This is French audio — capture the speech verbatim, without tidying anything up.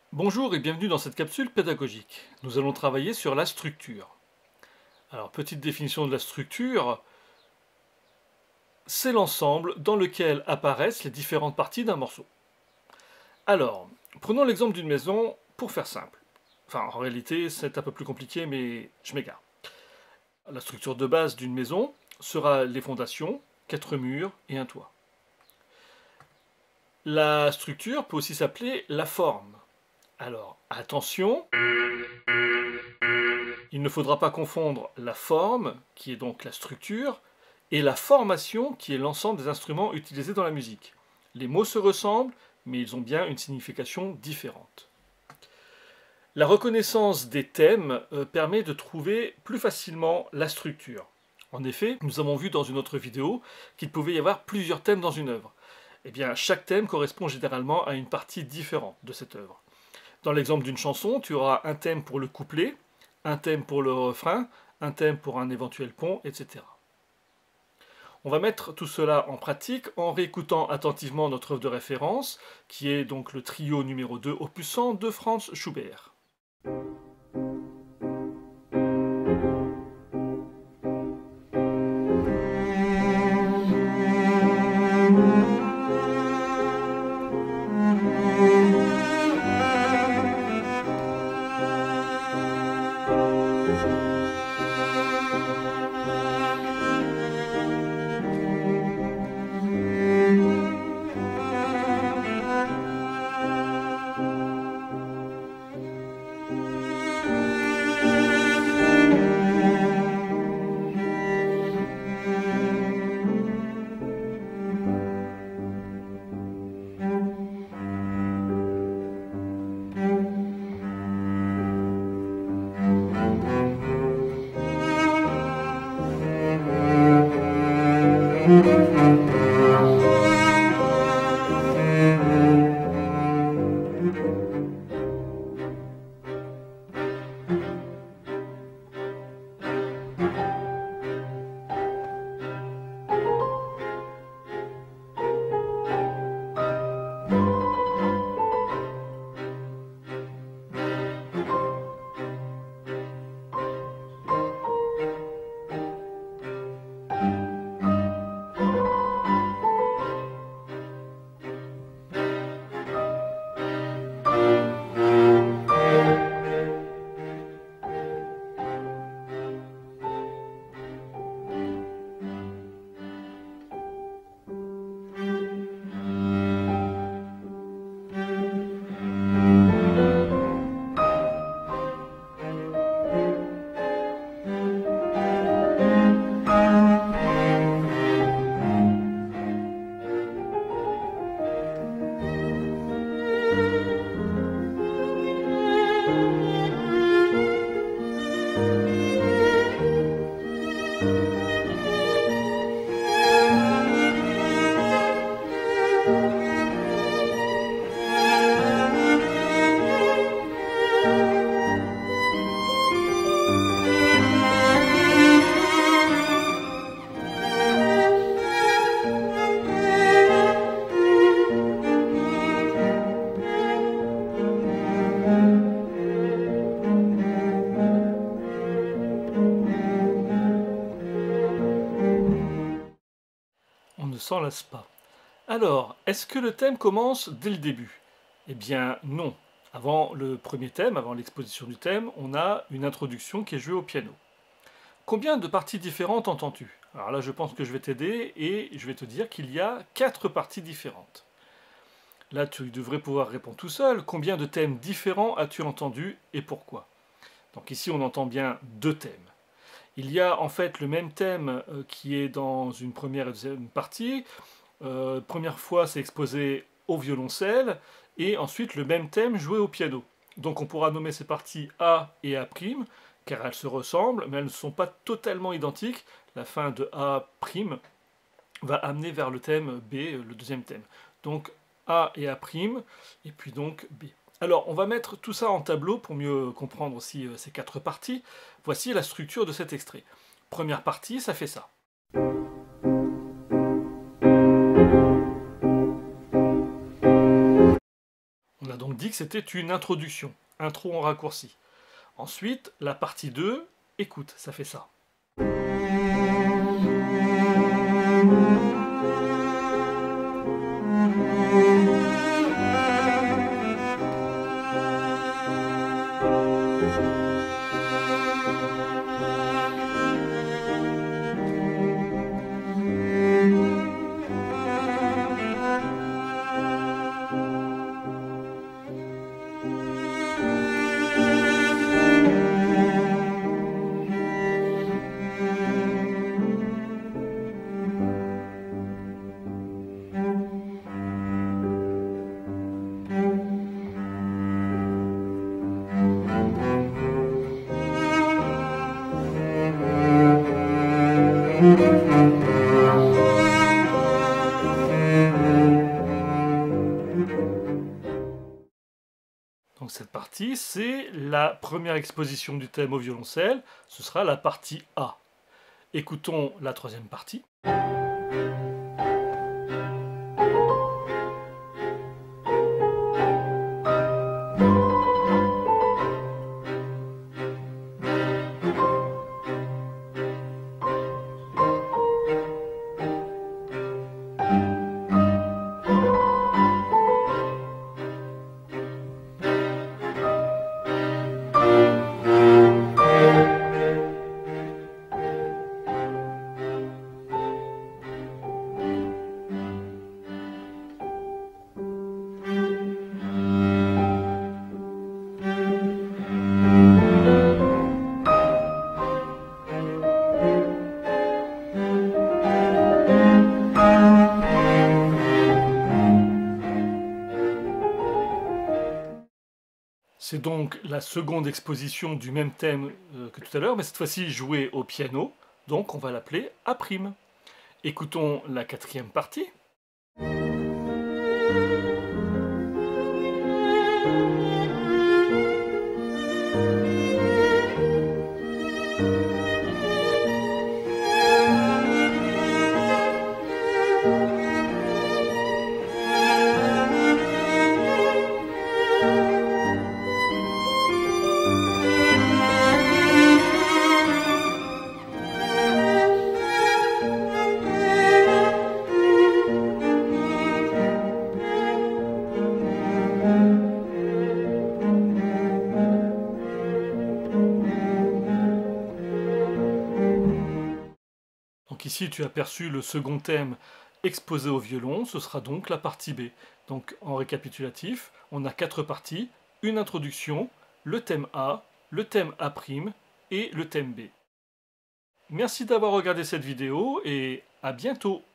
Bonjour et bienvenue dans cette capsule pédagogique. Nous allons travailler sur la structure. Alors, petite définition de la structure, c'est l'ensemble dans lequel apparaissent les différentes parties d'un morceau. Alors, prenons l'exemple d'une maison pour faire simple. Enfin, en réalité, c'est un peu plus compliqué, mais je m'égare. La structure de base d'une maison sera les fondations, quatre murs et un toit. La structure peut aussi s'appeler la forme. Alors, attention, il ne faudra pas confondre la forme, qui est donc la structure, et la formation, qui est l'ensemble des instruments utilisés dans la musique. Les mots se ressemblent, mais ils ont bien une signification différente. La reconnaissance des thèmes euh, permet de trouver plus facilement la structure. En effet, nous avons vu dans une autre vidéo qu'il pouvait y avoir plusieurs thèmes dans une œuvre. Eh bien, chaque thème correspond généralement à une partie différente de cette œuvre. Dans l'exemple d'une chanson, tu auras un thème pour le couplet, un thème pour le refrain, un thème pour un éventuel pont, et cetera. On va mettre tout cela en pratique en réécoutant attentivement notre œuvre de référence, qui est donc le trio numéro deux opus cent de Franz Schubert. On ne s'en lasse pas. Alors, est-ce que le thème commence dès le début? Eh bien non. Avant le premier thème, avant l'exposition du thème, on a une introduction qui est jouée au piano. Combien de parties différentes entends-tu? Alors là, je pense que je vais t'aider et je vais te dire qu'il y a quatre parties différentes. Là, tu devrais pouvoir répondre tout seul. Combien de thèmes différents as-tu entendu et pourquoi? Donc ici, on entend bien deux thèmes. Il y a en fait le même thème euh, qui est dans une première et deuxième partie. Euh, première fois, c'est exposé au violoncelle, et ensuite le même thème joué au piano. Donc on pourra nommer ces parties A et A', car elles se ressemblent, mais elles ne sont pas totalement identiques. La fin de A' va amener vers le thème B, le deuxième thème. Donc A et A', et puis donc B. Alors, on va mettre tout ça en tableau pour mieux comprendre aussi euh, ces quatre parties. Voici la structure de cet extrait. Première partie, ça fait ça. On a donc dit que c'était une introduction, intro en raccourci. Ensuite, la partie deux, écoute, ça fait ça. Donc cette partie, c'est la première exposition du thème au violoncelle, ce sera la partie A. Écoutons la troisième partie. C'est donc la seconde exposition du même thème que tout à l'heure, mais cette fois-ci jouée au piano, donc on va l'appeler A'. Écoutons la quatrième partie. Donc ici tu as aperçu le second thème exposé au violon, ce sera donc la partie B. Donc en récapitulatif, on a quatre parties, une introduction, le thème A, le thème A' et le thème B. Merci d'avoir regardé cette vidéo et à bientôt.